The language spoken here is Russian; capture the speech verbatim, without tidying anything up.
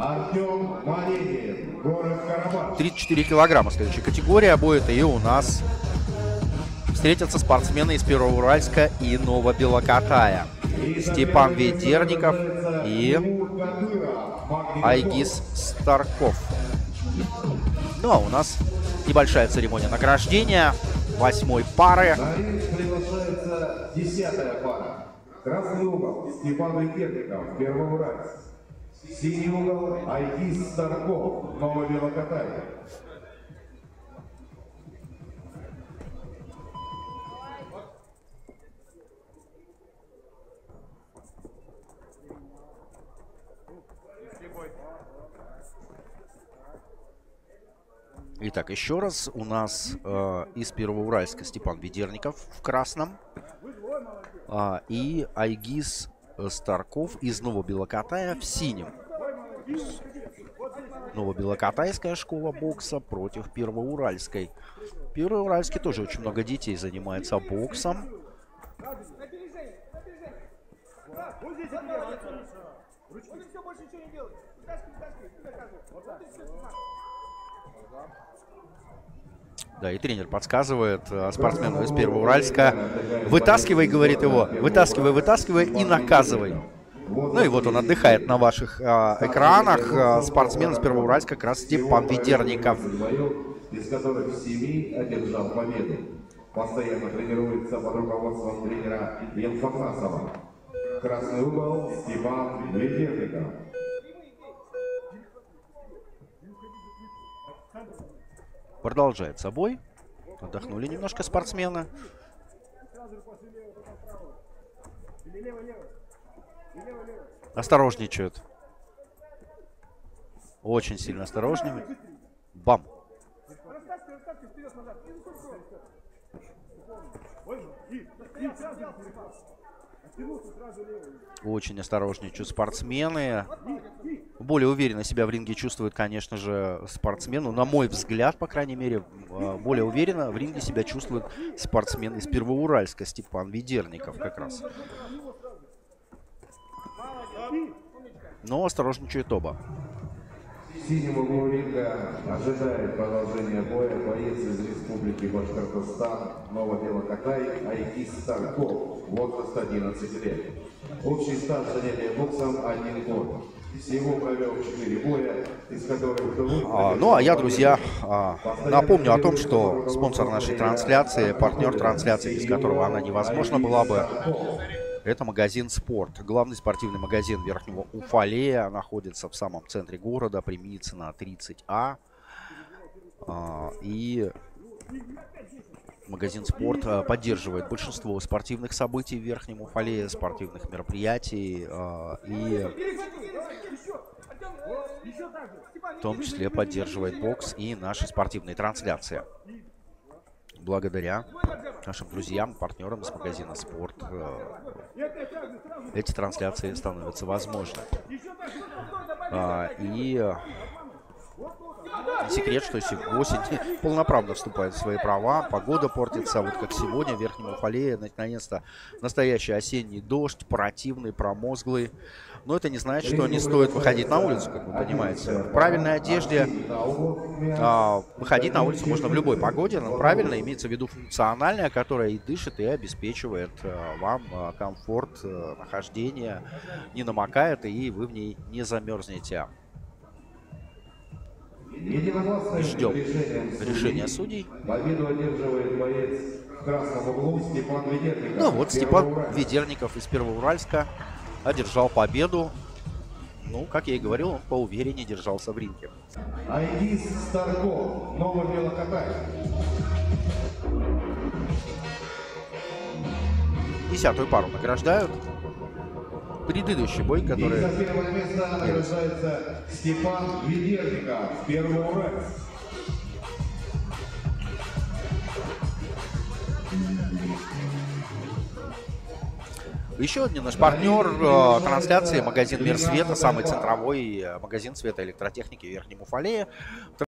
Артем Малинин, город Карабаш. тридцать четыре килограмма следующая категория будет. И у нас встретятся спортсмены из Первоуральска и Новобелокатая. Степан Ведерников и Айгиз Старков. Ну а у нас небольшая церемония награждения восьмой пары. На ринг приглашается десятая пара. Красный угол Степан Ведерников, Первоуральск. Синий угол Айгиз Старков, Новобелокатая. Итак, еще раз у нас э, из Первоуральска Степан Ведерников в красном э, и Айгиз Старков из Новобелокатая в синем. Новобелокатайская школа бокса против Первоуральской. В Первоуральске тоже очень много детей занимается боксом. Да, и тренер подсказывает э, спортсмену из Первоуральска: вытаскивай, говорит его, вытаскивай, вытаскивай и наказывай. Ну и вот он отдыхает на ваших э, экранах. Э, спортсмен из Первоуральска как раз Степан Ведерников. Из которых семи одержал победу. Постоянно тренируется под руководством тренера Елфанасова. Красный угол Степан Ведерников. Продолжается бой. Отдохнули немножко спортсмены. Осторожничают. Очень сильно осторожничают. Бам. Очень осторожничают спортсмены. Более уверенно себя в ринге чувствует, конечно же, спортсмен. Ну, на мой взгляд, по крайней мере, более уверенно в ринге себя чувствует спортсмен из Первоуральска Степан Ведерников как раз. Но осторожничают оба. Синим углу ринга ожидает продолжение боя боец из Республики Башкортостан, Новобелокатай, Айгиз Старков, возраст одиннадцать лет. Общий стаж занятия боксом один год. Всего провел четыре боя, из которых двух... А, ну а я, друзья, а, напомню о том, что спонсор нашей трансляции, партнер трансляции, без которого она невозможна была бы, это магазин «Спорт». Главный спортивный магазин Верхнего Уфалея находится в самом центре города, при Миницына тридцать А. И магазин «Спорт» поддерживает большинство спортивных событий в Верхнем Уфалее, спортивных мероприятий. И в том числе поддерживает бокс и наши спортивные трансляции. Благодаря нашим друзьям, партнерам из магазина «Спорт» эти трансляции становятся возможны. И не секрет, что осень полноправно вступает в свои права, погода портится. Вот как сегодня в Верхнем Уфалее наконец-то настоящий осенний дождь, противный, промозглый. Но это не значит, что не стоит выходить на улицу, как вы понимаете. В правильной одежде а, выходить на улицу можно в любой погоде, но правильно имеется в виду функциональная, которая и дышит, и обеспечивает а, вам а, комфорт а, нахождения, не намокает, и вы в ней не замерзнете. Ждем решения судей. Победу одерживает боец в красном углу Степан Ведерников. Ну вот Степан Ведерников из Первоуральска одержал победу. Ну, как я и говорил, он поувереннее держался в ринге. Айгиз Старков, Новобелокатай. Десятую пару награждают. Предыдущий бой, который... И за первое место награждается Степан Ведерников, Первоуральск. Еще один наш партнер э, трансляции — магазин «Мир света», самый центровой магазин света электротехники в Верхнем Уфалее.